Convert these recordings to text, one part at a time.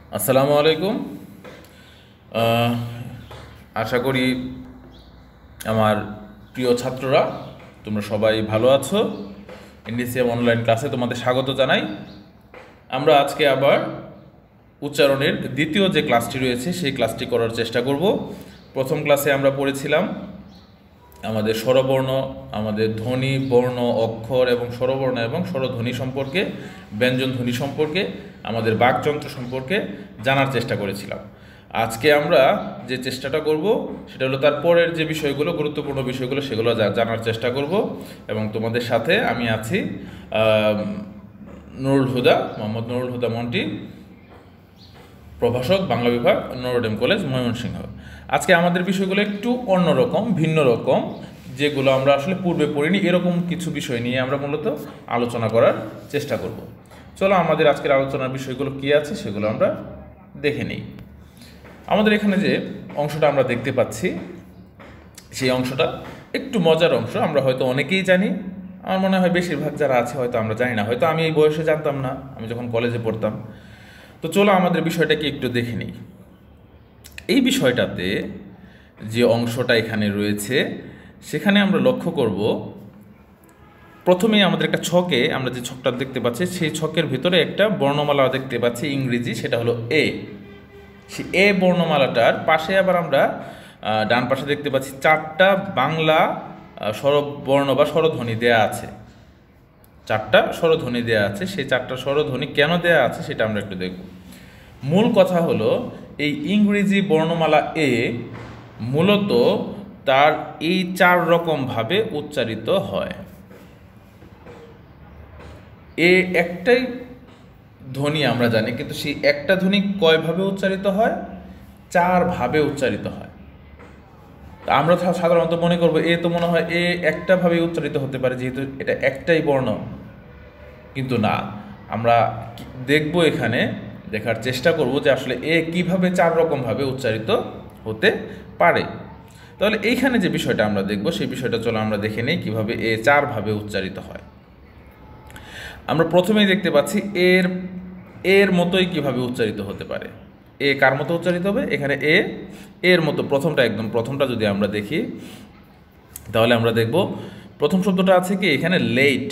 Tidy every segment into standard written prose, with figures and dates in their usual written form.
আসসালামু আলাইকুম। আশা করি আমার প্রিয় ছাত্ররা তোমরা সবাই ভালো আছো। এনডিসিএম অনলাইন ক্লাসে তোমাদের স্বাগত জানাই। আমরা আজকে আবার উচ্চারণের দ্বিতীয় যে ক্লাসটি রয়েছে সেই ক্লাসটি করার চেষ্টা করব। প্রথম ক্লাসে আমরা পড়েছিলাম আমাদের স্বরবর্ণ, আমাদের ধ্বনি, বর্ণ, অক্ষর এবং স্বরবর্ণ এবং স্বরধ্বনি সম্পর্কে, ব্যঞ্জন ধ্বনি সম্পর্কে, আমাদের বাকযন্ত্র সম্পর্কে জানার চেষ্টা করেছিলাম। আজকে আমরা যে চেষ্টাটা করব সেটা হলো তার পরের যে বিষয়গুলো, গুরুত্বপূর্ণ বিষয়গুলো, সেগুলো জানার চেষ্টা করব। এবং তোমাদের সাথে আমি আছি মোহাম্মদ নুরুল হুদা মন্টি, প্রভাষক, বাংলা বিভাগ, নরোডেম কলেজ, ময়মনসিংহ। আজকে আমাদের বিষয়গুলো একটু অন্যরকম, ভিন্ন রকম, যেগুলো আমরা আসলে পূর্বে পড়িনি। এরকম কিছু বিষয় নিয়ে আমরা মূলত আলোচনা করার চেষ্টা করব। চলো আমাদের আজকের আলোচনার বিষয়গুলো কী আছে সেগুলো আমরা দেখে নিই। আমাদের এখানে যে অংশটা আমরা দেখতে পাচ্ছি সেই অংশটা একটু মজার অংশ। আমরা হয়তো অনেকেই জানি, আমার মনে হয় বেশিরভাগ যারা আছে হয়তো আমরা জানি না। হয়তো আমি এই বয়সে জানতাম না, আমি যখন কলেজে পড়তাম। তো চলো আমাদের বিষয়টাকে একটু দেখে নিই। এই বিষয়টাতে যে অংশটা এখানে রয়েছে সেখানে আমরা লক্ষ্য করব, প্রথমেই আমাদের একটা ছকে, আমরা যে ছকটা দেখতে পাচ্ছি সেই ছকের ভিতরে একটা বর্ণমালা দেখতে পাচ্ছি ইংরেজি, সেটা হলো এ। সেই এ বর্ণমালাটার পাশে আবার আমরা ডান পাশে দেখতে পাচ্ছি চারটা বাংলা স্বরবর্ণ বা স্বরধ্বনি দেয়া আছে। চারটা স্বরধ্বনি দেয়া আছে। সেই চারটা স্বরধ্বনি কেন দেয়া আছে সেটা আমরা একটু দেখব। মূল কথা হলো এই ইংরেজি বর্ণমালা এ মূলত তার এই চার রকমভাবে উচ্চারিত হয়। এ একটাই ধ্বনি আমরা জানি, কিন্তু সেই একটা ধ্বনি কয়ভাবে উচ্চারিত হয়? চারভাবে উচ্চারিত হয়। তা আমরা সাধারণত মনে করব এ তো মনে হয় এ একটা ভাবে উচ্চারিত হতে পারে, যেহেতু এটা একটাই বর্ণ। কিন্তু না, আমরা দেখব, এখানে দেখার চেষ্টা করব যে আসলে এ কিভাবে চার রকমভাবে উচ্চারিত হতে পারে। তাহলে এইখানে যে বিষয়টা আমরা দেখব সেই বিষয়টা চলো আমরা দেখে নিই কিভাবে এ চারভাবে উচ্চারিত হয়। আমরা প্রথমেই দেখতে পাচ্ছি এর মতোই কিভাবে উচ্চারিত হতে পারে। এ কার মতো উচ্চারিত হবে? এখানে এর মতো প্রথমটা যদি আমরা দেখি তাহলে আমরা দেখব প্রথম শব্দটা আছে কি এখানে লেট।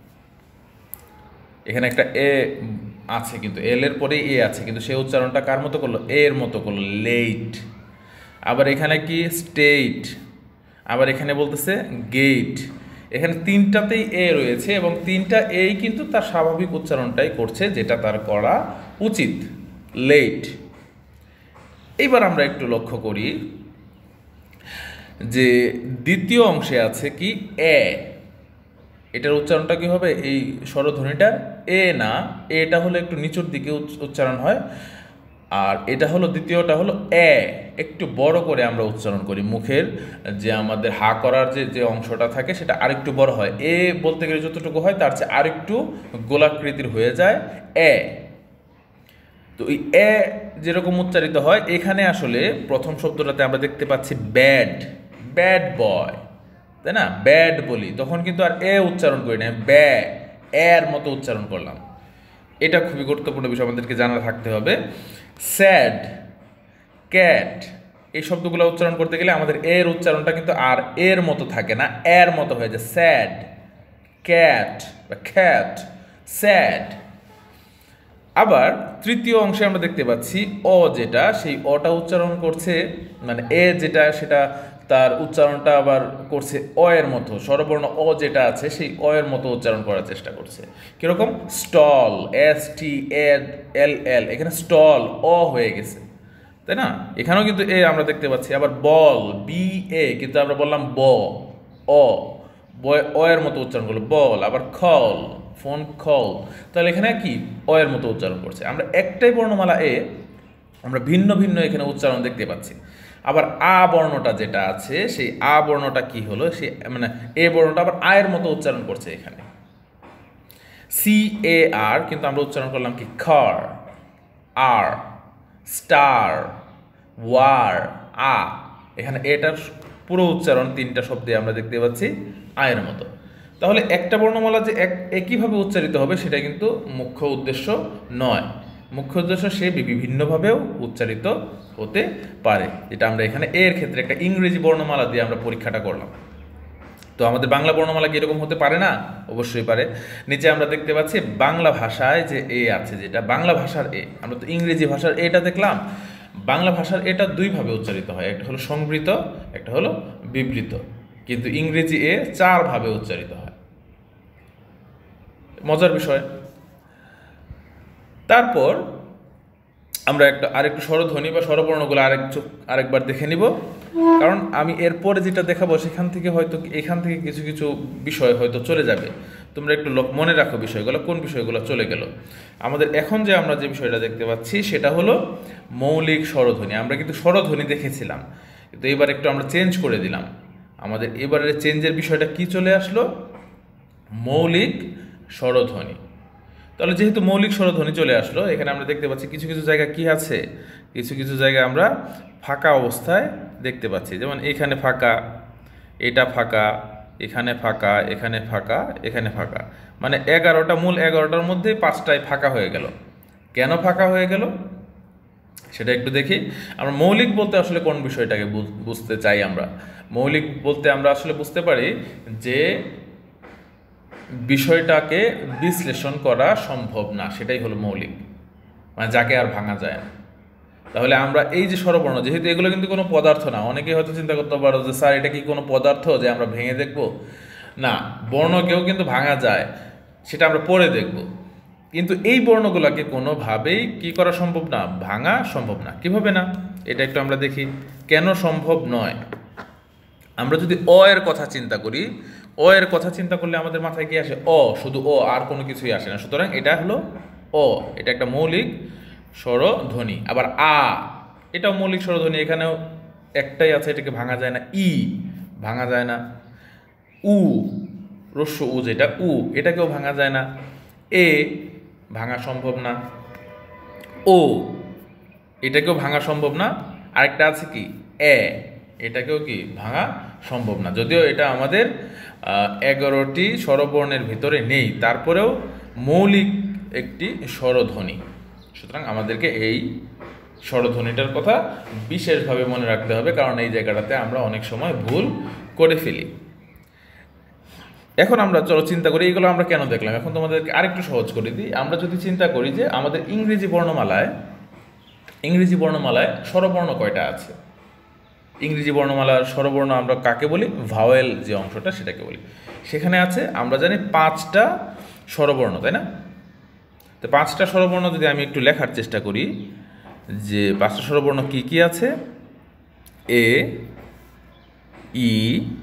এখানে একটা এ আছে, কিন্তু এল এর পরেই এ আছে, কিন্তু সে উচ্চারণটা কার মতো করলো? এর মতো করলো, লেট। আবার এখানে কি স্টেট, আবার এখানে বলতেছে গেট। এখানে তিনটাতেই এ রয়েছে এবং তিনটা এই কিন্তু তার স্বাভাবিক উচ্চারণটাই করছে, যেটা তার করা উচিত, লেট। এইবার আমরা একটু লক্ষ্য করি যে দ্বিতীয় অংশে আছে কি এ। এটার উচ্চারণটা কি হবে? এই স্বরধ্বনিটার এ না, এটা হলো একটু নিচুর দিকে উচ্চারণ হয়। আর এটা হলো দ্বিতীয়টা হলো এ, একটু বড় করে আমরা উচ্চারণ করি। মুখের যে আমাদের হা করার যে অংশটা থাকে সেটা আরেকটু বড় হয়। এ বলতে গেলে যতটুকু হয় তার চেয়ে আরেকটু গোলাকৃতির হয়ে যায় এ। তো এই এ যেরকম উচ্চারিত হয়, এখানে আসলে প্রথম শব্দটাতে আমরা দেখতে পাচ্ছি ব্যাড, ব্যাড বয়, তাই না? ব্যাড বলি তখন কিন্তু আর এ উচ্চারণ করি না, এর মতো উচ্চারণ করলাম। এটা খুবই গুরুত্বপূর্ণ বিষয়, আমাদেরকে জানা থাকতে হবে। স্যাড, ক্যাট, এই শব্দগুলো উচ্চারণ করতে গেলে আমাদের এর উচ্চারণটা কিন্তু আর এর মতো থাকে না, এর মতো হয়ে যায়। স্যাড, ক্যাট বা খ্যাট, স্যাড। আবার তৃতীয় অংশে আমরা দেখতে পাচ্ছি অ, যেটা সেই অটা উচ্চারণ করছে, মানে এ যেটা সেটা তার উচ্চারণটা আবার করছে অ এর মতো। স্বরবর্ণ অ যেটা আছে সেই অ এর মতো উচ্চারণ করার চেষ্টা করছে। কিরকম? স্টল, STL, এখানে স্টল অ হয়ে গেছে, তাই না? এখানেও কিন্তু এ আমরা দেখতে পাচ্ছি। আবার বল, BA, কিন্তু আমরা বললাম অ অ এর মতো উচ্চারণ করলো, বল। আবার খল, ফোন খল, তাহলে এখানে কি অ এর মতো উচ্চারণ করছে। আমরা একটাই বর্ণমালা এ, আমরা ভিন্ন ভিন্ন এখানে উচ্চারণ দেখতে পাচ্ছি। আবার আ বর্ণটা যেটা আছে সেই আ বর্ণটা কি হলো? সে মানে এ বর্ণটা আবার আয়ের মতো উচ্চারণ করছে এখানে, CAR, কিন্তু আমরা উচ্চারণ করলাম কি খর, আর, স্টার, ওয়ার, আ। এখানে এটার পুরো উচ্চারণ তিনটা শব্দে আমরা দেখতে পাচ্ছি আয়ের মতো। তাহলে একটা বর্ণমালা যে একইভাবে উচ্চারিত হবে সেটা কিন্তু মুখ্য উদ্দেশ্য নয়। মুখ্য উদ্দেশ্য সে বিভিন্নভাবেও উচ্চারিত হতে পারে, যেটা আমরা এখানে এর ক্ষেত্রে একটা ইংরেজি বর্ণমালা দিয়ে আমরা পরীক্ষাটা করলাম। তো আমাদের বাংলা বর্ণমালা কি এরকম হতে পারে না? অবশ্যই পারে। নিচে আমরা দেখতে পাচ্ছি বাংলা ভাষায় যে এ আছে, যেটা বাংলা ভাষার এ, আমরা তো ইংরেজি ভাষার এটা দেখলাম, বাংলা ভাষার এটা দুইভাবে উচ্চারিত হয়, একটা হলো সংবৃত, একটা হলো বিবৃত, কিন্তু ইংরেজি এ 4 ভাবে উচ্চারিত হয়। মজার বিষয়। তারপর আমরা আরেকটু স্বরধ্বনি বা স্বরবর্ণগুলো আরেকবার দেখে নিব, কারণ আমি এরপরে যেটা দেখাবো সেখান থেকে হয়তো এখান থেকে কিছু কিছু বিষয় হয়তো চলে যাবে। তোমরা একটু মনে রাখো বিষয়গুলো, কোন বিষয়গুলো চলে গেল। আমাদের এখন আমরা যে বিষয়টা দেখতে পাচ্ছি সেটা হলো মৌলিক স্বরধ্বনি। আমরা কিন্তু স্বরধ্বনি দেখেছিলাম, কিন্তু এবার একটু আমরা চেঞ্জ করে দিলাম। আমাদের এবারের চেঞ্জের বিষয়টা কি চলে আসলো? মৌলিক স্বরধ্বনি। তাহলে যেহেতু মৌলিক স্বরধ্বনি চলে আসলো, এখানে আমরা দেখতে পাচ্ছি কিছু কিছু জায়গা কি আছে, কিছু কিছু জায়গায় আমরা ফাঁকা অবস্থায় দেখতে পাচ্ছি। যেমন এখানে ফাঁকা, এটা ফাঁকা, এখানে ফাঁকা, এখানে ফাঁকা, এখানে ফাঁকা, মানে 11টা মূল 11টার মধ্যে 5টায় ফাঁকা হয়ে গেল। কেন ফাঁকা হয়ে গেল সেটা একটু দেখি। আমরা মৌলিক বলতে আসলে কোন বিষয়টাকে বুঝতে চাই? আমরা মৌলিক বলতে আমরা আসলে বুঝতে পারি যে বিষয়টাকে বিশ্লেষণ করা সম্ভব না, সেটাই হলো মৌলিক, মানে যাকে আর ভাঙা যায় না। তাহলে আমরা এই যে স্বরবর্ণ, যেহেতু এগুলো কিন্তু কোনো পদার্থ না, অনেকেই হয়তো চিন্তা করতে পারো যে স্যার এটা কি কোনো পদার্থ যে আমরা ভেঙে দেখব? না, বর্ণকেও কিন্তু ভাঙা যায়, সেটা আমরা পরে দেখব। কিন্তু এই বর্ণগুলোকে কোনোভাবেই কি করা সম্ভব না, ভাঙা সম্ভব না। কিভাবে না, এটা একটু আমরা দেখি কেন সম্ভব নয়। আমরা যদি অ এর কথা চিন্তা করি, অ এর কথা চিন্তা করলে আমাদের মাথায় কি আসে? অ, শুধু অ, আর কোনো কিছুই আসে না। সুতরাং এটা হলো অ, এটা একটা মৌলিক স্বরধ্বনি। আবার আ, এটাও মৌলিক স্বরধ্বনি, এখানেও একটাই আছে, এটাকে ভাঙা যায় না। ই ভাঙা যায় না। উ, রস্য উ যেটা উ, এটাকেও ভাঙা যায় না। এ ভাঙা সম্ভব না। ও, এটাকেও ভাঙা সম্ভব না। আরেকটা আছে কি? এ, এটাকেও কি ভাঙা সম্ভব না। যদিও এটা আমাদের 11টি স্বরবর্ণের ভিতরে নেই, তারপরেও মৌলিক একটি স্বরধ্বনি। সুতরাং আমাদেরকে এই স্বরধ্বনিটার কথা বিশেষভাবে মনে রাখতে হবে, কারণ এই জায়গাটাতে আমরা অনেক সময় ভুল করে ফেলি। এখন আমরা চলো চিন্তা করি এইগুলো আমরা কেন দেখলাম। এখন তোমাদেরকে আরেকটু সহজ করে দিই। আমরা যদি চিন্তা করি যে আমাদের ইংরেজি বর্ণমালায় স্বরবর্ণ কয়টা আছে? ইংরেজি বর্ণমালার স্বরবর্ণ আমরা কাকে বলি? ভাওয়েল যে অংশটা সেটাকে বলি। সেখানে আছে আমরা জানি 5টা স্বরবর্ণ, তাই না? তো 5টা স্বরবর্ণ যদি আমি একটু লেখার চেষ্টা করি, যে 5টা স্বরবর্ণ কি কি আছে? এ, ই,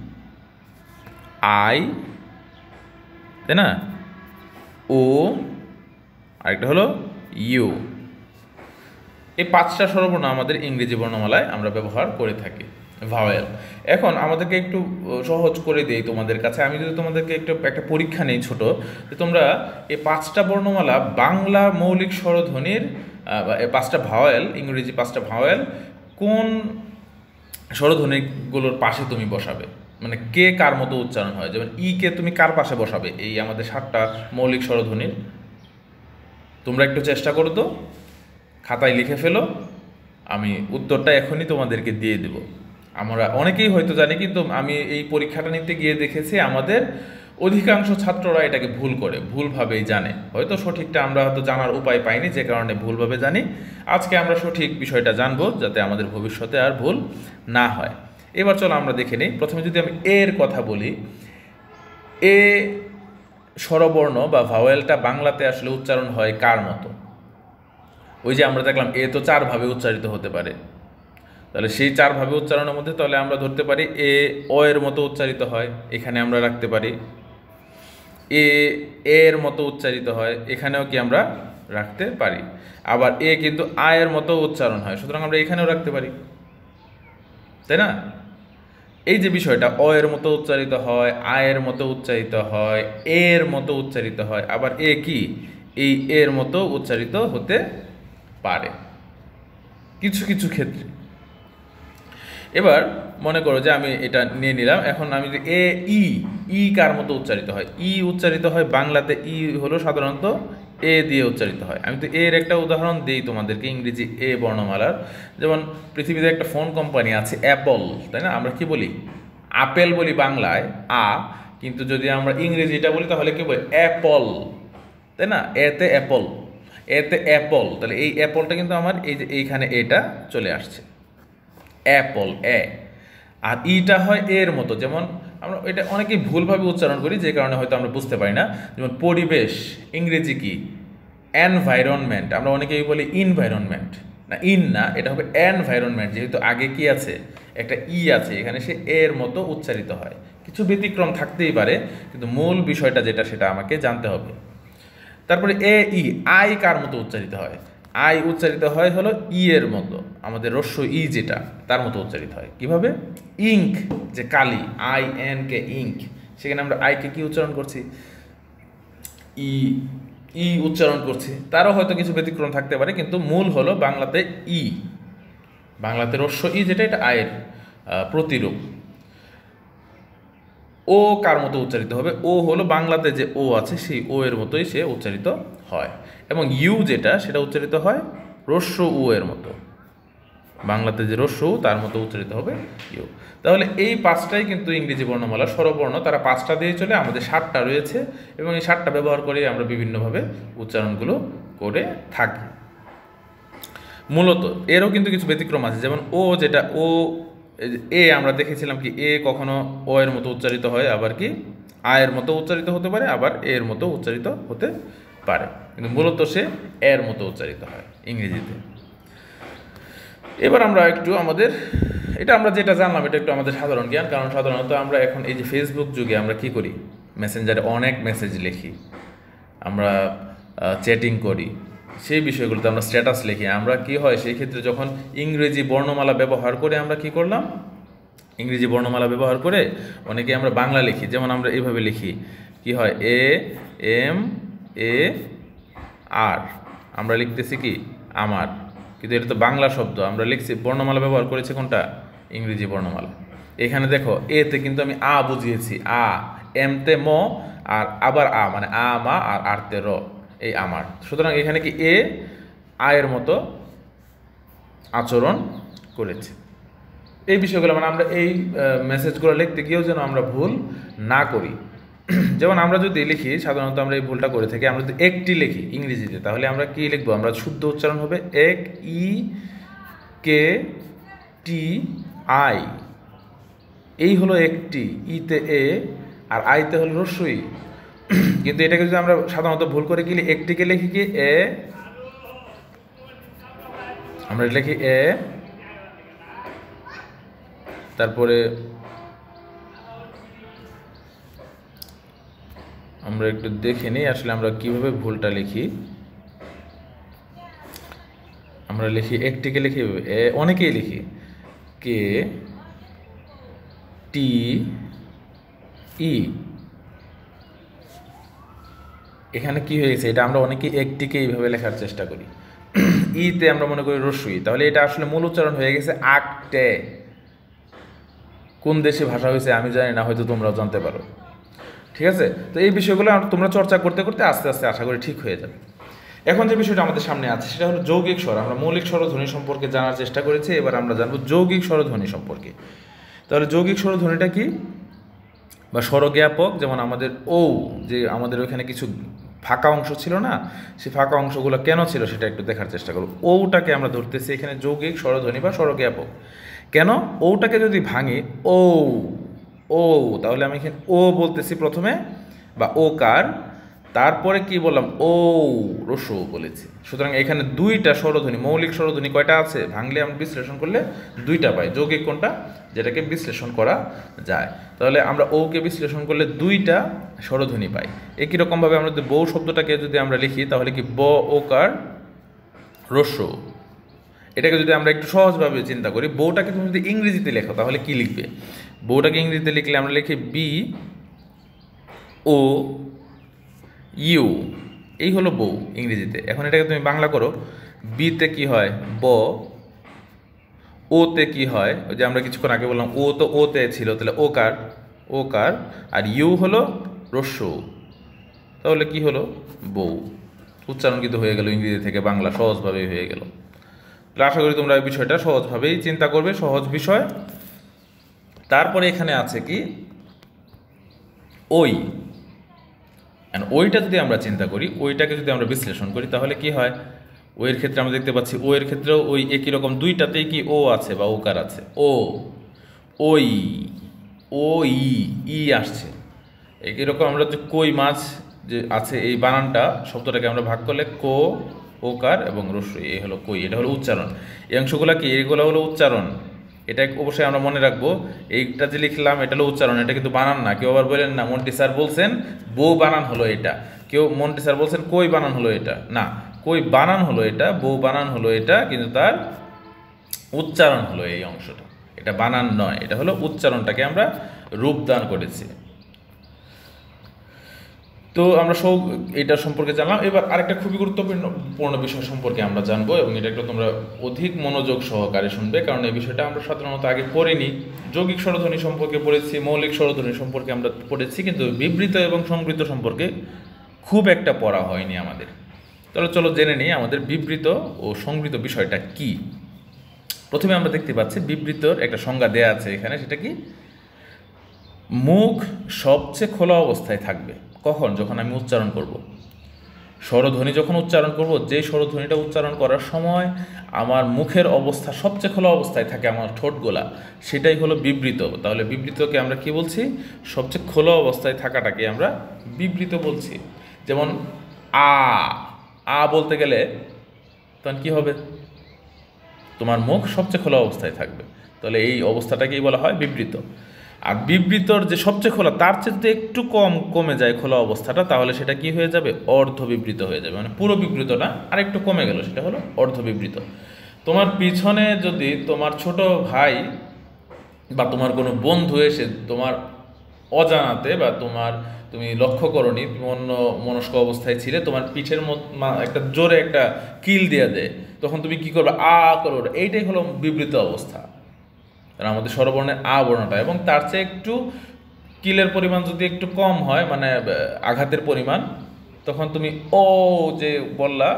আই, তাই না? ও, আরেকটা হলো ইউ। এই 5টা স্বরবর্ণ আমাদের ইংরেজি বর্ণমালায় আমরা ব্যবহার করে থাকি, ভাওয়েল। এখন আমাদেরকে একটু সহজ করে দিই তোমাদের কাছে। আমি যদি তোমাদেরকে একটা পরীক্ষা নেই ছোট, যে তোমরা এই 5টা বর্ণমালা বাংলা মৌলিক স্বরধ্বনির 5টা ভাওয়েল, ইংরেজি 5টা ভাওয়েল কোন স্বরধ্বনিগুলোর পাশে তুমি বসাবে, মানে কে কার মতো উচ্চারণ হয়। যেমন ই কে তুমি কার পাশে বসাবে এই আমাদের 7টা মৌলিক স্বরধ্বনির? তোমরা একটু চেষ্টা করো তো, খাতায় লিখে ফেলো। আমি উত্তরটা এখনই তোমাদেরকে দিয়ে দেব। আমরা অনেকেই হয়তো জানি, কিন্তু আমি এই পরীক্ষাটা নিতে গিয়ে দেখেছি আমাদের অধিকাংশ ছাত্ররা এটাকে ভুলভাবেই জানে। হয়তো সঠিকটা আমরা হয়তো জানার উপায় পাইনি, যে কারণে ভুলভাবে জানি। আজকে আমরা সঠিক বিষয়টা জানবো, যাতে আমাদের ভবিষ্যতে আর ভুল না হয়। এবার চলো আমরা দেখে নিই। প্রথমে যদি আমি এর কথা বলি, এ স্বরবর্ণ বা ভাওয়েলটা বাংলাতে আসলে উচ্চারণ হয় কার মতো? ওই যে আমরা দেখলাম এ তো 4 ভাবে উচ্চারিত হতে পারে, তাহলে সেই 4 ভাবে উচ্চারণের মধ্যে তাহলে আমরা ধরতে পারি এ অ এর মতো উচ্চারিত হয়, এখানে আমরা রাখতে পারি। এ এর মতো উচ্চারিত হয়, এখানেও কি আমরা রাখতে পারি। আবার এ কিন্তু আ এর মতো উচ্চারণ হয়, সুতরাং আমরা এখানেও রাখতে পারি, তাই না? এই যে বিষয়টা, অ এর মতো উচ্চারিত হয়, আ এর মতো উচ্চারিত হয়, এর মতো উচ্চারিত হয়, আবার এ কি এই এর মতো উচ্চারিত হতে পারে কিছু কিছু ক্ষেত্রে। এবার মনে করো যে আমি এটা নিয়ে নিলাম। এখন আমি যদি ই কার মতো উচ্চারিত হয়? ই উচ্চারিত হয় বাংলাতে, ই হলো সাধারণত এ দিয়ে উচ্চারিত হয়। আমি তো এর একটা উদাহরণ দিই তোমাদেরকে, ইংরেজি এ বর্ণমালার। যেমন পৃথিবীতে একটা ফোন কোম্পানি আছে অ্যাপল, তাই না? আমরা কি বলি? আপেল বলি বাংলায় আ, কিন্তু যদি আমরা ইংরেজিটা বলি তাহলে কি বলি? অ্যাপল, তাই না? এতে অ্যাপল, এতে অ্যাপল, তাহলে এই অ্যাপলটা কিন্তু আমার এই যে এইখানে এটা চলে আসছে, অ্যাপল এ। আর ইটা হয় এর মতো, যেমন আমরা এটা অনেকেই ভুলভাবে উচ্চারণ করি, যে কারণে হয়তো আমরা বুঝতে পারি না। যেমন পরিবেশ, ইংরেজি কি? এনভায়রনমেন্ট। আমরা অনেকেই বলি ইনভায়রনমেন্ট, না ইন না, এটা হবে এনভায়রনমেন্ট, যেহেতু আগে কি আছে? একটা ই আছে এখানে, সে এর মতো উচ্চারিত হয়। কিছু ব্যতিক্রম থাকতেই পারে, কিন্তু মূল বিষয়টা যেটা সেটা আমাকে জানতে হবে। তারপরে এ ই, আই কার মতো উচ্চারিত হয়? আই উচ্চারিত হয় হলো ই এর মতো, আমাদের হ্রস্ব ই যেটা তার মতো উচ্চারিত হয়। কিভাবে? ইঙ্ক, যে কালি, আই এন কে ইঙ্ক, সেখানে আমরা আইকে কি উচ্চারণ করছি? ই, ই উচ্চারণ করছি। তারও হয়তো কিছু ব্যতিক্রম থাকতে পারে, কিন্তু মূল হলো বাংলাতে ই, বাংলাতে হ্রস্ব ই যেটা, এটা আয়ের প্রতিরূপ। ও কার মতো উচ্চারিত হবে? ও হলো বাংলাতে যে ও আছে সেই ও এর মতোই সে উচ্চারিত হয়। এবং ইউ যেটা, সেটা উচ্চারিত হয় হ্রস্ব উ এর মতো, বাংলাতে যে হ্রস্ব উ তার মতো উচ্চারিত হবে ইউ। তাহলে এই পাঁচটাই কিন্তু ইংরেজি বর্ণমালা স্বরবর্ণ, তারা পাঁচটা দিয়ে চলে, আমাদের 7টা রয়েছে, এবং এই 7টা ব্যবহার করে আমরা বিভিন্নভাবে উচ্চারণগুলো করে থাকি। মূলত এরও কিন্তু কিছু ব্যতিক্রম আছে, যেমন ও যেটা, ও এ আমরা দেখেছিলাম কি এ কখনো ও এর মতো উচ্চারিত হয়, আবার কি আয়ের মতো উচ্চারিত হতে পারে, আবার এর মতো উচ্চারিত হতে পারে, কিন্তু মূলত সে এর মতো উচ্চারিত হয় ইংরেজিতে। এবার আমরা একটু আমাদের, এটা আমরা যেটা জানলাম এটা একটু আমাদের সাধারণ জ্ঞান, কারণ সাধারণত আমরা এখন এই যে ফেসবুক যুগে আমরা কি করি? মেসেঞ্জারে অনেক মেসেজ লিখি, আমরা চ্যাটিং করি, সেই বিষয়গুলোতে আমরা স্ট্যাটাস লিখি। আমরা কি হয় সেই ক্ষেত্রে যখন ইংরেজি বর্ণমালা ব্যবহার করে আমরা কি করলাম? ইংরেজি বর্ণমালা ব্যবহার করে অনেকে আমরা বাংলা লিখি, যেমন আমরা এইভাবে লিখি, কি হয়? এ এম এ আর, আমরা লিখতেছি কি? আমার, কিন্তু এটা তো বাংলা শব্দ, আমরা লিখছি, বর্ণমালা ব্যবহার করেছি কোনটা? ইংরেজি বর্ণমালা। এখানে দেখো এতে কিন্তু আমি আ বুঝিয়েছি, আ, এমতে ম, আর আবার আ, মানে আ মা, আর আরতে র, এই আমার। সুতরাং এখানে কি এ আয়ের মতো আচরণ করেছে। এই বিষয়গুলো মানে আমরা এই মেসেজগুলো লিখতে গিয়েও যেন আমরা ভুল না করি। যেমন আমরা যদি লিখি, সাধারণত আমরা এই ভুলটা করে থাকি, আমরা যদি একটি লিখি ইংরেজিতে, তাহলে আমরা কি লিখবো? আমরা শুদ্ধ উচ্চারণ হবে এক, ই কে টি আই, এই হলো একটি, ইতে এ আর আইতে হলো হ্রস্ব ই। কিন্তু এটাকে যদি আমরা সাধারণত ভুল করে কি একটিকে লিখি কি এ, আমরা লিখি এ, তারপরে আমরা একটু দেখে নিই আসলে আমরা কিভাবে ভুলটা লিখি। আমরা লিখি একটিকে লিখি এ, অনেকেই লিখি কে টি ই, এখানে কি হয়েছে? এটা আমরা অনেকে একটিকে এইভাবে লেখার চেষ্টা করি, ইতে আমরা মনে করি রস্যই, তাহলে এটা আসলে মূল উচ্চারণ হয়ে গেছে আকটে। কোন দেশে ভাষা হয়েছে আমি জানি না, হয়তো তোমরাও জানতে পারো। ঠিক আছে, তো এই বিষয়গুলো তোমরা চর্চা করতে করতে আস্তে আস্তে আশা করি ঠিক হয়ে যাবে। এখন যে বিষয়টা আমাদের সামনে আছে সেটা হলো যৌগিক স্বর। আমরা মৌলিক স্বরধ্বনি সম্পর্কে জানার চেষ্টা করেছি, এবার আমরা জানবো যৌগিক স্বরধ্বনি সম্পর্কে। তাহলে যৌগিক স্বরধ্বনিটা কি, বা স্বরজ্ঞাপক, যেমন আমাদের ও, যে আমাদের ওইখানে কিছু ফাঁকা অংশ ছিল না, সেই ফাঁকা অংশগুলো কেন ছিল সেটা একটু দেখার চেষ্টা করব। ওটাকে আমরা ধরতেছি এখানে যৌগিক স্বরধ্বনি বা স্বরজ্ঞাপক। কেন? ওটাকে যদি ভাঙি ও, ও, তাহলে আমি এখানে ও বলতেছি প্রথমে, বা ও কার, তারপরে কি বললাম? ও রস্য বলেছি। সুতরাং এখানে দুইটা স্বরধ্বনি, মৌলিক স্বরধ্বনি কয়টা আছে? ভাঙলে আমরা বিশ্লেষণ করলে দুইটা পাই। যৌগিক কোনটা? যেটাকে বিশ্লেষণ করা যায়। তাহলে আমরা ওকে বিশ্লেষণ করলে দুইটা স্বরধ্বনি পাই। একই রকমভাবে আমরা যদি বউ শব্দটাকে যদি আমরা লিখি, তাহলে কি ব ওকার রস্য। এটাকে যদি আমরা একটু সহজভাবে চিন্তা করি, বউটাকে তুমি যদি ইংরেজিতে লেখো তাহলে কি লিখবে? বউটাকে ইংরেজিতে লিখলে আমরা লিখি বি ও ইউ, এই হলো বউ ইংরেজিতে। এখন এটাকে তুমি বাংলা করো, বিতে কি হয়? ব, ওতে কি হয়? ওই যে আমরা কিছুক্ষণ আগে বললাম ও তো ওতে ছিল, তাহলে ওকার, ওকার, আর ইউ হলো রস্য, তাহলে কি হলো? বউ। উচ্চারণ কিন্তু হয়ে গেল ইংরেজি থেকে বাংলা, সহজভাবেই হয়ে গেল। তাহলে আশা করি তোমরা এই বিষয়টা সহজভাবেই চিন্তা করবে, সহজ বিষয়। তারপরে এখানে আছে কি ওই, ওইটা যদি আমরা চিন্তা করি, ওইটাকে যদি আমরা বিশ্লেষণ করি তাহলে কি হয়? ওইয়ের ক্ষেত্রে আমরা দেখতে পাচ্ছি ওইয়ের ক্ষেত্রেও ওই একই রকম, দুইটাতেই কি ও আছে বা ওকার আছে। ও, ওই, ও ই আসছে। একই রকম আমরা যে কই মাছ যে আছে, এই বানানটা শব্দটাকে আমরা ভাগ করলে কো, ওকার এবং রস্যই, এই হলো কই, এটা হলো উচ্চারণ। এই অংশগুলো কি? এগুলো হলো উচ্চারণ। এটা অবশ্যই আমরা মনে রাখবো। এইটা যে লিখলাম এটা হলো উচ্চারণ, এটা কিন্তু বানান না। কেউ আবার বলেন না মন্টি স্যার বলছেন বউ বানান হলো এটা, কেউ মন্টি স্যার বলছেন কই বানান হলো এটা, না, কই বানান হলো এটা, বউ বানান হলো এটা, কিন্তু তার উচ্চারণ হলো এই অংশটা। এটা বানান নয়, এটা হলো উচ্চারণটাকে আমরা রূপদান করেছি। তো আমরা এটা সম্পর্কে জানলাম। এবার আরেকটা খুবই গুরুত্বপূর্ণ বিষয় সম্পর্কে আমরা জানবো, এবং এটা একটু তোমরা অধিক মনোযোগ সহকারে শুনবে, কারণ এই বিষয়টা আমরা সাধারণত আগে পড়িনি। যৌগিক স্বরধ্বনি সম্পর্কে পড়েছি, মৌলিক স্বরধ্বনি সম্পর্কে আমরা পড়েছি, কিন্তু বিবৃত এবং সংবৃত সম্পর্কে খুব একটা পড়া হয়নি আমাদের। তাহলে চলো জেনে নিই আমাদের বিবৃত ও সংবৃত বিষয়টা কি। প্রথমে আমরা দেখতে পাচ্ছি বিবৃতর একটা সংজ্ঞা দেয়া আছে এখানে, সেটা কি? মুখ সবচেয়ে খোলা অবস্থায় থাকবে। কখন? যখন আমি উচ্চারণ করব, স্বরধ্বনি যখন উচ্চারণ করব, যে স্বরধ্বনিটা উচ্চারণ করার সময় আমার মুখের অবস্থা সবচেয়ে খোলা অবস্থায় থাকে, আমার ঠোঁটগোলা, সেটাই হলো বিবৃত। তাহলে বিবৃতকে আমরা কি বলছি? সবচেয়ে খোলা অবস্থায় থাকাটাকে আমরা বিবৃত বলছি। যেমন আ বলতে গেলে তখন কি হবে? তোমার মুখ সবচেয়ে খোলা অবস্থায় থাকবে, তাহলে এই অবস্থাটাকেই বলা হয় বিবৃত। আর বিবৃতর যে সবচেয়ে খোলা, তার চেয়ে যদি একটু কমে যায় খোলা অবস্থাটা, তাহলে সেটা কি হয়ে যাবে? অর্ধ বিবৃত হয়ে যাবে। মানে পুরো বিবৃত না, আর একটু কমে গেল, সেটা হলো অর্ধ বিবৃত। তোমার পিছনে যদি তোমার ছোট ভাই বা তোমার কোনো বন্ধু এসে তোমার অজানাতে বা তুমি লক্ষ্য করনি, তুমি অন্য মনস্ক অবস্থায় ছিলে, তোমার পিঠের একটা জোরে একটা কিল দিয়ে দেয়, তখন তুমি কি করবে? করো। এইটাই হলো বিবৃত অবস্থা। কারণ আমাদের স্বরবর্ণে বর্ণটা, এবং তার চেয়ে একটু কিলের পরিমাণ যদি একটু কম হয়, মানে আঘাতের পরিমাণ, তখন তুমি ও যে বললা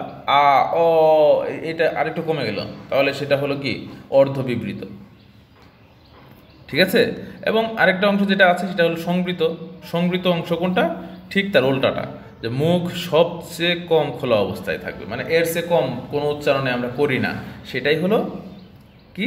এটা আরেকটু কমে গেল, তাহলে সেটা হলো কি? অর্ধ বিবৃত। ঠিক আছে? এবং আরেকটা অংশ যেটা আছে সেটা হলো সংবৃত। সংবৃত অংশ কোনটা? ঠিক তার উল্টাটা, যে মুখ সবচেয়ে কম খোলা অবস্থায় থাকবে, মানে এর চেয়ে কম কোনো উচ্চারণে আমরা করি না, সেটাই হলো কি?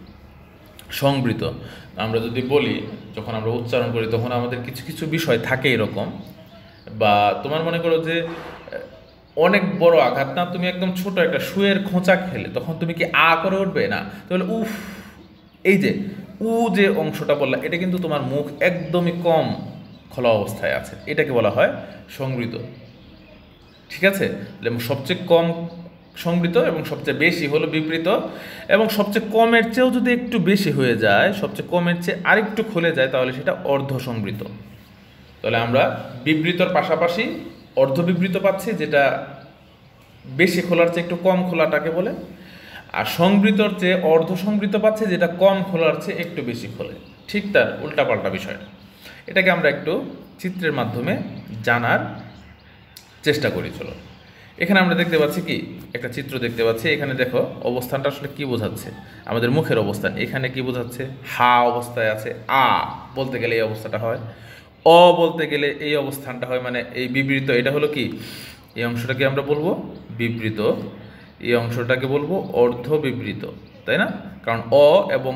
সংবৃত। আমরা যদি বলি, যখন আমরা উচ্চারণ করি তখন আমাদের কিছু কিছু বিষয় থাকে এরকম, বা তোমার মনে করো যে অনেক বড় আঘাত না, তুমি একদম ছোট একটা সুয়ের খোঁচা খেলে, তখন তুমি কি করে উঠবে? না, তাহলে উফ, এই যে যে অংশটা বললা, এটা কিন্তু তোমার মুখ একদমই কম খোলা অবস্থায় আছে, এটাকে বলা হয় সংবৃত। ঠিক আছে? সবচেয়ে কম সংবৃত এবং সবচেয়ে বেশি হলো বিবৃত, এবং সবচেয়ে কমের চেয়েও যদি একটু বেশি হয়ে যায়, সবচেয়ে কমের চেয়ে আরেকটু খুলে যায়, তাহলে সেটা অর্ধ সংবৃত। তাহলে আমরা বিবৃতর পাশাপাশি অর্ধ বিবৃত পাচ্ছি, যেটা বেশি খোলার চেয়ে একটু কম খোলাটাকে বলে, আর সংবৃতর চেয়ে অর্ধ সংবৃত পাচ্ছে, যেটা কম খোলার চেয়ে একটু বেশি খোলে। ঠিক তার উল্টাপাল্টা বিষয়টা। এটাকে আমরা একটু চিত্রের মাধ্যমে জানার চেষ্টা করি। চলো, এখানে আমরা দেখতে পাচ্ছি কি? একটা চিত্র দেখতে পাচ্ছি। এখানে দেখো অবস্থানটা আসলে কি বোঝাচ্ছে, আমাদের মুখের অবস্থান। এখানে কি বোঝাচ্ছে? অবস্থায় আছে। বলতে গেলে এই অবস্থাটা হয়, বলতে গেলে এই অবস্থানটা হয়, মানে এই বিবৃত। এটা হলো কি? এই অংশটাকে আমরা বলবো বিবৃত, এই অংশটাকে বলবো অর্ধ বিবৃত, তাই না? কারণ এবং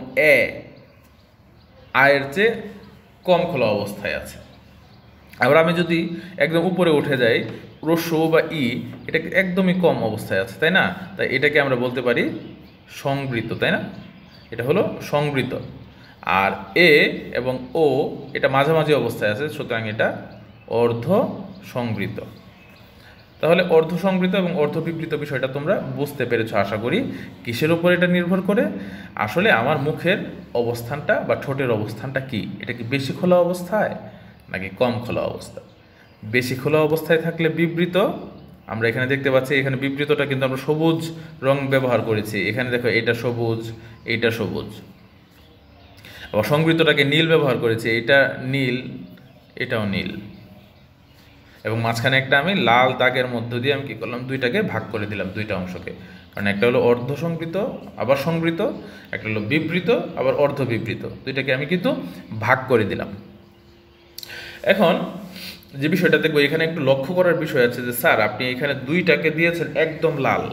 আয়ের চেয়ে কম খোলা অবস্থায় আছে। আবার আমি যদি একদম উপরে উঠে যাই, রস্য বা এটা একদমই কম অবস্থায় আছে, তাই না? তাই এটাকে আমরা বলতে পারি সংবৃত, তাই না? এটা হলো সংবৃত। আর এবং এটা মাঝামাঝি অবস্থায় আছে, সুতরাং এটা অর্ধ সংবৃত। তাহলে অর্ধ সংবৃত এবং অর্ধ বিবৃত বিষয়টা তোমরা বুঝতে পেরেছো আশা করি। কিসের উপর এটা নির্ভর করে? আসলে আমার মুখের অবস্থানটা বা ঠোঁটের অবস্থানটা কি, এটা কি বেশি খোলা অবস্থায় নাকি কম খোলা অবস্থা? বেশি খোলা অবস্থায় থাকলে বিবৃত। আমরা এখানে দেখতে পাচ্ছি, এখানে বিবৃতটা কিন্তু আমরা সবুজ রং ব্যবহার করেছি। এখানে দেখো, এটা সবুজ, এইটা সবুজ। আবার সংবৃতটাকে নীল ব্যবহার করেছি, এটা নীল, এটাও নীল। এবং মাঝখানে একটা আমি লাল দাগের মধ্য দিয়ে আমি কী করলাম, দুইটাকে ভাগ করে দিলাম, দুইটা অংশকে। কারণ একটা হলো অর্ধ সংবৃত আবার সংবৃত, একটা হলো বিবৃত আবার অর্ধ বিবৃত, দুইটাকে আমি কিন্তু ভাগ করে দিলাম। এখন যে বিষয়টা দেখবো, এখানে একটু লক্ষ্য করার বিষয় আছে যে স্যার আপনি এখানে দুইটাকে দিয়েছেন একদম লাল।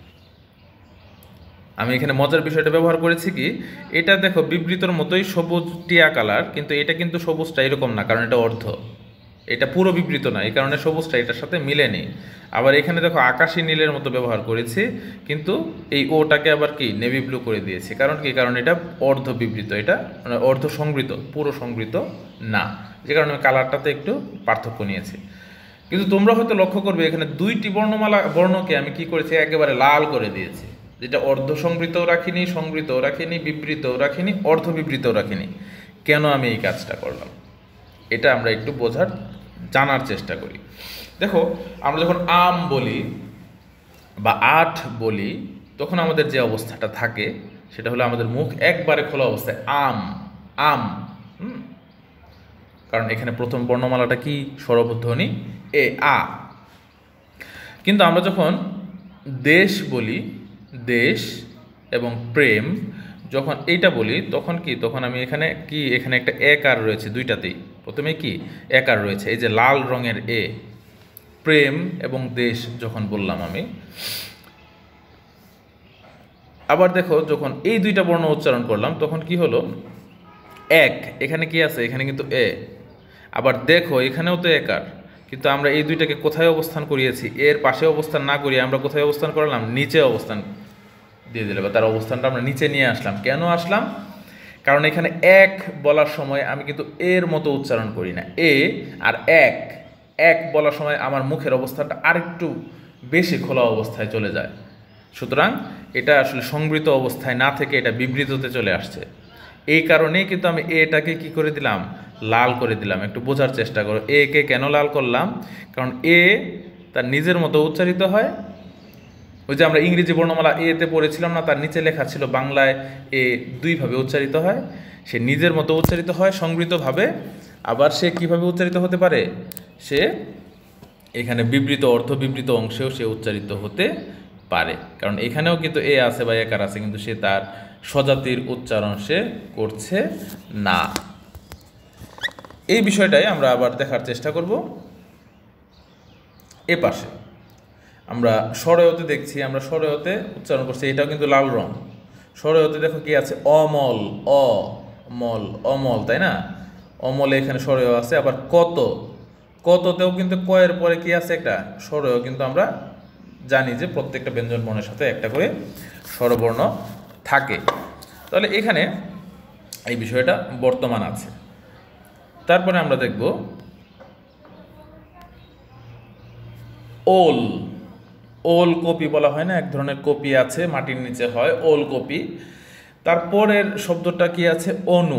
আমি এখানে মজার বিষয়টা ব্যবহার করেছি কি, এটা দেখো বিবৃতর মতোই সবুজ টিয়া কালার, কিন্তু এটা কিন্তু সবুজটা এরকম না, কারণ এটা অর্ধ, এটা পুরো বিবৃত না, এই কারণে সবুজটা এটার সাথে মিলেনি। আবার এখানে দেখো আকাশি নীলের মতো ব্যবহার করেছি, কিন্তু এই ওটাকে আবার কি নেভি ব্লু করে দিয়েছি, কারণ কি, কারণ এটা অর্ধ বিবৃত, এটা মানে অর্ধ সংবৃত, পুরো সংবৃত না, যে কারণে আমি কালারটাতে একটু পার্থক্য নিয়েছি। কিন্তু তোমরা হয়তো লক্ষ্য করবে এখানে দুইটি বর্ণকে আমি কি করেছি, একেবারে লাল করে দিয়েছি, যেটা অর্ধ সংবৃতও রাখিনি, সংবৃতও রাখিনি, বিবৃতও রাখিনি, অর্ধ বিবৃতও রাখিনি। কেন আমি এই কাজটা করলাম, এটা আমরা একটু জানার চেষ্টা করি। দেখো আমরা যখন আম বলি বা আট বলি, তখন আমাদের যে অবস্থাটা থাকে সেটা হলো আমাদের মুখ একবারে খোলা অবস্থায়, আম আম। কারণ এখানে প্রথম বর্ণমালাটা কি, স্বরধ্বনি এ আ। কিন্তু আমরা যখন দেশ বলি, দেশ এবং প্রেম যখন এইটা বলি, তখন কি, তখন আমি এখানে কি, এখানে একটা একার রয়েছে দুইটাতেই, প্রথমে কি একার রয়েছে, এই যে লাল রঙের এ। প্রেম এবং দেশ যখন বললাম আমি, আবার দেখো যখন এই দুইটা বর্ণ উচ্চারণ করলাম তখন কি হলো, এক, এখানে কি আছে, এখানে কিন্তু এ। আবার দেখো এখানেও তো একার, কিন্তু আমরা এই দুইটাকে কোথায় অবস্থান করিয়েছি, এর পাশে অবস্থান না করিয়ে আমরা কোথায় অবস্থান করলাম, নিচে অবস্থান দিয়ে দিলে, বা তার অবস্থানটা আমরা নিচে নিয়ে আসলাম। কেন আসলাম, কারণ এখানে এক বলার সময় আমি কিন্তু এর মতো উচ্চারণ করি না, এ আর এক, এক বলার সময় আমার মুখের অবস্থানটা আরেকটু বেশি খোলা অবস্থায় চলে যায়। সুতরাং এটা আসলে সংবৃত অবস্থায় না থেকে এটা বিবৃততে চলে আসছে। এই কারণেই কিন্তু আমি এটাকে কি করে দিলাম, লাল করে দিলাম। একটু বোঝার চেষ্টা করো, এ কে কেন লাল করলাম, কারণ এ তার নিজের মতো উচ্চারিত হয়। ওই যে আমরা ইংরেজি বর্ণমালা এতে পড়েছিলাম না, তার নিচে লেখা ছিল বাংলায় এ দুইভাবে উচ্চারিত হয়, সে নিজের মতো উচ্চারিত হয় সংবৃতভাবে, আবার সে কিভাবে উচ্চারিত হতে পারে, সে এখানে বিবৃত অর্ধ বিবৃত অংশেও সে উচ্চারিত হতে পারে, কারণ এখানেও কিন্তু এ আছে বা একার আছে, কিন্তু সে তার স্বজাতির উচ্চারণ সে করছে না। এই বিষয়টাই আমরা আবার দেখার চেষ্টা করব। এ পাশে আমরা স্বরয়তে দেখছি, আমরা স্বরয়তে উচ্চারণ করছি, এটাও কিন্তু লাল রং। স্বরয়তে দেখো কি আছে, অমল, অমল, অমল, তাই না, অমলে এখানে স্বরয় আছে। আবার কত, কততেও কিন্তু কয়ের পরে কি আছে, একটা স্বরয়, কিন্তু আমরা জানি যে প্রত্যেকটা ব্যঞ্জন বর্ণের সাথে একটা করে স্বরবর্ণ থাকে। তাহলে এখানে এই বিষয়টা বর্তমান আছে। তারপরে আমরা দেখব ওল, ওল কপি বলা হয় না, এক ধরনের কপি আছে মাটির নিচে হয়, ওল কপি। তারপরের শব্দটা কি আছে, অনু,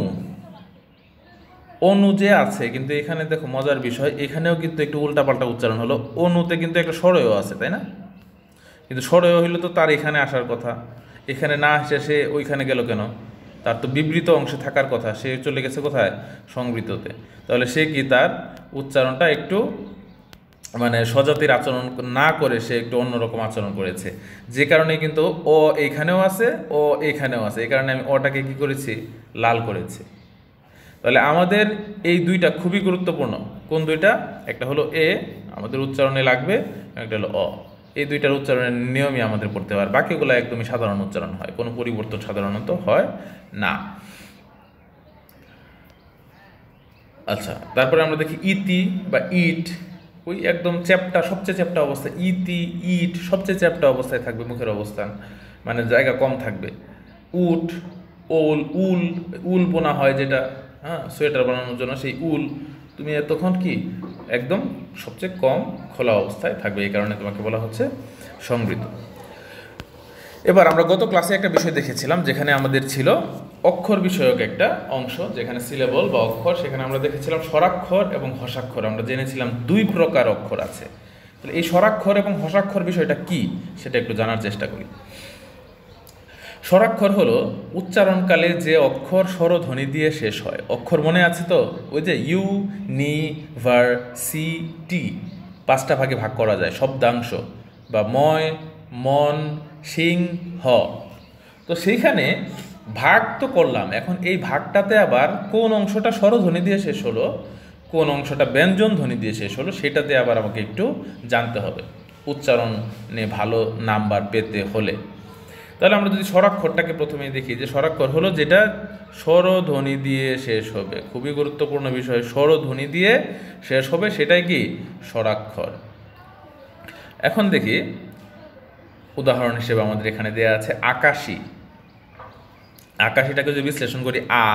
অনু যে আছে, কিন্তু এখানে দেখো মজার বিষয়, এখানেও কিন্তু একটু উল্টাপাল্টা উচ্চারণ হলো। অনুতে কিন্তু একটা স্বরয় আছে, তাই না, কিন্তু স্বরয় হইলে তো তার এখানে আসার কথা, এখানে না আসে সে ওইখানে গেল কেন, তার তো বিবৃত অংশে থাকার কথা, সে চলে গেছে কোথায়, সংবৃততে। তাহলে সে কি, তার উচ্চারণটা একটু মানে স্বজাতির আচরণ না করে সে একটু অন্যরকম আচরণ করেছে, যে কারণে কিন্তু ও এইখানেও আছে, ও এইখানেও আছে, এই কারণে আমি ওটাকে কি করেছি, লাল করেছি। তাহলে আমাদের এই দুইটা খুবই গুরুত্বপূর্ণ। কোন দুইটা, একটা হলো এ আমাদের উচ্চারণে লাগবে, একটা হলো অ। এই দুইটার উচ্চারণের নিয়মই আমাদের পড়তে হয়, বাকিগুলো একদমই সাধারণ উচ্চারণ হয়, কোনো পরিবর্তন সাধারণত হয় না। আচ্ছা, তারপরে আমরা দেখি ইতি বা ইট, ওই একদম চ্যাপ্টা, সবচেয়ে চ্যাপ্টা অবস্থা, ইতি ইট সবচেয়ে চ্যাপ্টা অবস্থায় থাকবে, মুখের অবস্থান মানে জায়গা কম থাকবে। উট, ওল, উল, উল বোনা হয় যেটা, হ্যাঁ, সোয়েটার বানানোর জন্য, সেই উল তুমি তখন কি একদম সবচেয়ে কম খোলা অবস্থায় থাকবে, এই কারণে তোমাকে বলা হচ্ছে সংবৃত। এবার আমরা গত ক্লাসে একটা বিষয় দেখেছিলাম, যেখানে আমাদের ছিল অক্ষর বিষয়ক একটা অংশ, যেখানে সিলেবল বা অক্ষর, সেখানে আমরা দেখেছিলাম স্বরাক্ষর এবং হসাক্ষর। আমরা জেনেছিলাম দুই প্রকার অক্ষর আছে। তাহলে এই স্বরাক্ষর এবং হসাক্ষর বিষয়টা কি, সেটা একটু জানার চেষ্টা করি। স্বরাক্ষর হলো উচ্চারণকালে যে অক্ষর স্বরধ্বনি দিয়ে শেষ হয়। অক্ষর মনে আছে তো, ওই যে ইউ, নি, ভার, সি, টি, 5টা ভাগে ভাগ করা যায়, শব্দাংশ বা ময় মন সিং হ। তো সেইখানে ভাগ তো করলাম, এখন এই ভাগটাতে আবার কোন অংশটা স্বরধ্বনি দিয়ে শেষ হলো, কোন অংশটা ব্যঞ্জন ধ্বনি দিয়ে শেষ হলো, সেটাতে আবার আমাকে একটু জানতে হবে উচ্চারণে ভালো নাম্বার পেতে হলে। তাহলে আমরা যদি স্বরাক্ষরটাকে প্রথমেই দেখি, যে স্বরাক্ষর হলো যেটা স্বরধ্বনি দিয়ে শেষ হবে, খুবই গুরুত্বপূর্ণ বিষয়, স্বরধ্বনি দিয়ে শেষ হবে, সেটাই কি স্বরাক্ষর। এখন দেখি উদাহরণ হিসেবে আমাদের এখানে দেয়া আছে আকাশী। আকাশীটাকে যদি বিশ্লেষণ করি, আ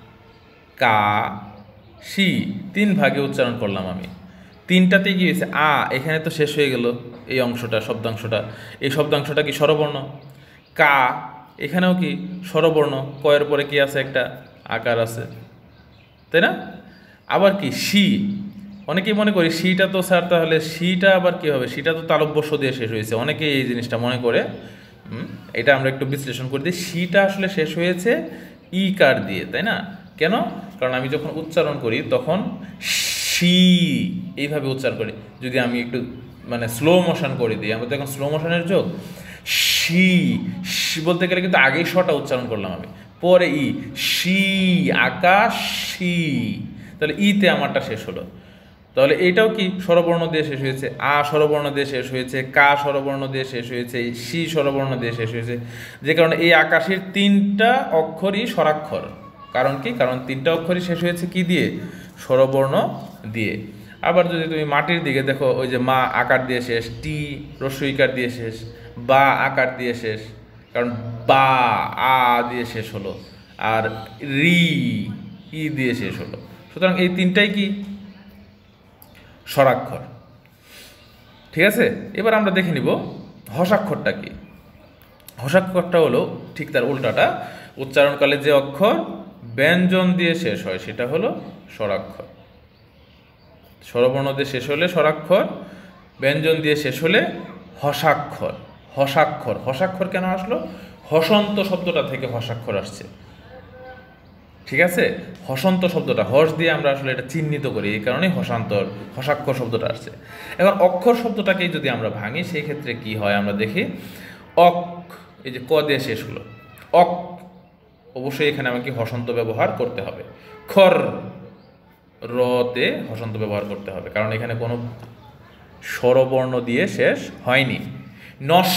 কা শি, 3 ভাগে উচ্চারণ করলাম আমি। 3টাতেই কি হয়েছে, আ এখানে তো শেষ হয়ে গেল, এই অংশটা শব্দাংশটা, এই শব্দাংশটা কি স্বরবর্ণ। কা এখানেও কি স্বরবর্ণ, কয়ের পরে কি আছে, একটা আকার আছে, তাই না? আবার কি শি, অনেকেই মনে করি শিটা তো স্যার তাহলে শিটা আবার কি হবে, শিটা তো তালব্যস্য দিয়ে শেষ হয়েছে, অনেকেই এই জিনিসটা মনে করে। এটা আমরা একটু বিশ্লেষণ করে দিই, শিটা আসলে শেষ হয়েছে ই কার দিয়ে, তাই না? কেন? কারণ আমি যখন উচ্চারণ করি তখন শি এইভাবে উচ্চারণ করি। যদি আমি একটু মানে স্লো মোশন করে দিই, আমরা তো এখন স্লো মোশনের যোগ, শি বলতে গেলে কিন্তু আগেই শটা উচ্চারণ করলাম আমি, পরে ই, শি আকাশী, তাহলে ইতে আমারটা শেষ হলো। তাহলে এইটাও কি স্বরবর্ণ দিয়ে শেষ হয়েছে, আ স্বরবর্ণ দিয়ে শেষ হয়েছে, কা স্বরবর্ণ দিয়ে শেষ হয়েছে, শি স্বরবর্ণ দিয়ে শেষ হয়েছে, যে কারণে এই আকাশের 3টা অক্ষরই স্বরাক্ষর। কারণ কি? কারণ 3টা অক্ষরই শেষ হয়েছে কি দিয়ে, স্বরবর্ণ দিয়ে। আবার যদি তুমি মাটির দিকে দেখো, ওই যে মা আকার দিয়ে শেষ, টি রস্বইকার দিয়ে শেষ, বা আকার দিয়ে শেষ, কারণ বা আ দিয়ে শেষ হলো, আর রি ই দিয়ে শেষ হলো। সুতরাং এই 3টাই কি স্বরাক্ষর। ঠিক আছে, এবার আমরা দেখে নিব হসাক্ষরটা কি। হসাক্ষরটা হলো ঠিক তার উল্টাটা, উচ্চারণকালে যে অক্ষর ব্যঞ্জন দিয়ে শেষ হয় সেটা হলো স্বরাক্ষর। স্বরবর্ণ দিয়ে শেষ হলে স্বরাক্ষর, ব্যঞ্জন দিয়ে শেষ হলে হসাক্ষর। হসাক্ষর, হসাক্ষর কেন আসলো? হসন্ত শব্দটা থেকে হসাক্ষর আসছে। ঠিক আছে, হসন্ত শব্দটা হস দিয়ে আমরা আসলে এটা চিহ্নিত করি, এই কারণেই হসাক্ষর শব্দটা আসছে। এখন অক্ষর শব্দটাকেই যদি আমরা ভাঙি, সেই ক্ষেত্রে কি হয় আমরা দেখি, অক, এই যে ক দিয়ে শেষ হলো, অক, অবশ্যই এখানে আমাকে হসন্ত ব্যবহার করতে হবে। খর, রতে হসন্ত ব্যবহার করতে হবে, কারণ এখানে কোনো স্বরবর্ণ দিয়ে শেষ হয়নি। নস,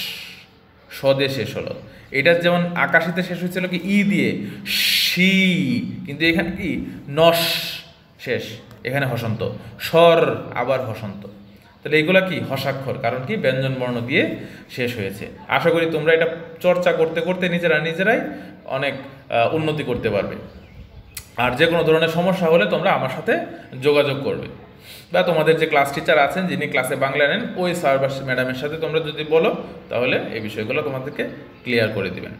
স দিয়ে শেষ হলো, এটা যেমন আকাশিতে শেষ হয়েছিল কি ই দিয়ে, শি, কিন্তু এখানে কি নস শেষ, এখানে হসন্ত। স্বর আবার হসন্ত, তাহলে এইগুলা কি হসাক্ষর, কারণ কি ব্যঞ্জন বর্ণ দিয়ে শেষ হয়েছে। আশা করি তোমরা এটা চর্চা করতে করতে নিজেরাই অনেক উন্নতি করতে পারবে। আর যে কোনো ধরনের সমস্যা হলে তোমরা আমার সাথে যোগাযোগ করবে, বা তোমাদের যে ক্লাস টিচার আছেন যিনি ক্লাসে বাংলা নেন, ওই স্যার বা ম্যাডামের সাথে তোমরা যদি বলো, তাহলে এই বিষয়গুলো তোমাদেরকে ক্লিয়ার করে দিবেন।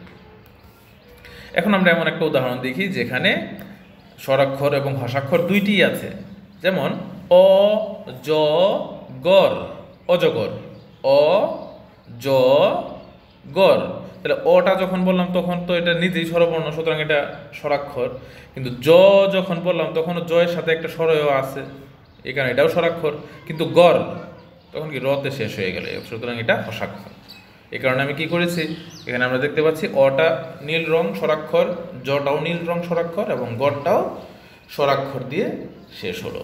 এখন আমরা এমন একটা উদাহরণ দেখি যেখানে স্বরাক্ষর এবং হসাক্ষর দুইটিই আছে, যেমন অ জ গর, অজগর, অ জ গর। তাহলে অটা যখন বললাম তখন তো এটা নিজেই স্বরবর্ণ, সুতরাং এটা স্বরাক্ষর। কিন্তু জ যখন বললাম তখন জয়ের সাথে একটা স্বরও আছে, এই কারণে এটাও স্বরাক্ষর। কিন্তু গর তখন কি রতে শেষ হয়ে গেল, সুতরাং এটা হসাক্ষর। এই কারণে আমি কি করেছি, এখানে আমরা দেখতে পাচ্ছি অটা নীল রং স্বরাক্ষর, জটাও নীল রং স্বরাক্ষর, এবং গরটাও স্বরাক্ষর দিয়ে শেষ হলো।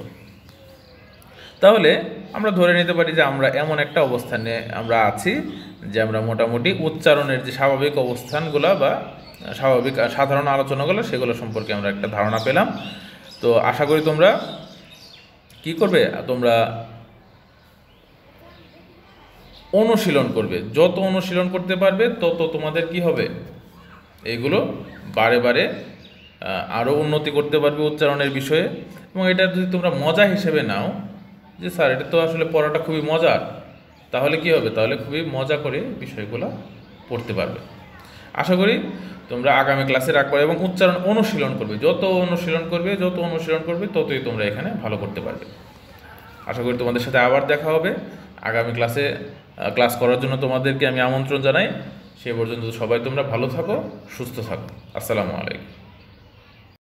তাহলে আমরা ধরে নিতে পারি যে আমরা এমন একটা অবস্থানে আমরা আছি যে আমরা মোটামুটি উচ্চারণের যে স্বাভাবিক অবস্থানগুলো বা স্বাভাবিক সাধারণ আলোচনাগুলো সেগুলো সম্পর্কে আমরা একটা ধারণা পেলাম। তো আশা করি তোমরা কি করবে, তোমরা অনুশীলন করবে, যত অনুশীলন করতে পারবে তত তোমাদের কি হবে, এগুলো বারে বারে আরও উন্নতি করতে পারবে উচ্চারণের বিষয়ে। এবং এটা যদি তোমরা মজা হিসেবে নাও যে স্যার এটা তো আসলে পড়াটা খুবই মজার, তাহলে কি হবে, তাহলে খুবই মজা করে বিষয়গুলো পড়তে পারবে। আশা করি তোমরা আগামী ক্লাসে রাখবে এবং উচ্চারণ অনুশীলন করবে, যত অনুশীলন করবে ততই তোমরা এখানে ভালো করতে পারবে। আশা করি তোমাদের সাথে আবার দেখা হবে আগামী ক্লাসে। ক্লাস করার জন্য তোমাদেরকে আমি আমন্ত্রণ জানাই। সে পর্যন্ত সবাই তোমরা ভালো থাকো, সুস্থ থাকো। আসসালামু আলাইকুম।